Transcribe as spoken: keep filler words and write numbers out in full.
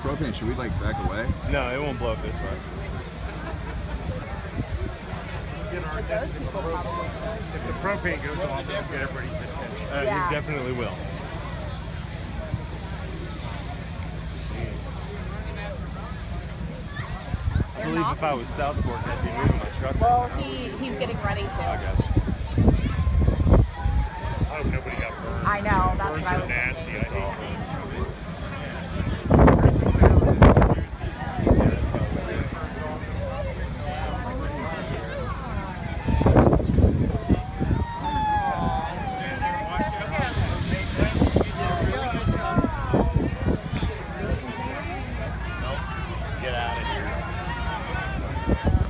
propane, should we like back away? No, it won't blow up this way. If the propane goes off, it'll get everybody's attention. Uh, Yeah. It definitely will. I believe if I was South Fork, I'd be moving my truck. Well, right now. he, he's getting ready to. I got you. I hope nobody got burned. I know, that's Burns what I are was nasty. thinking. I hate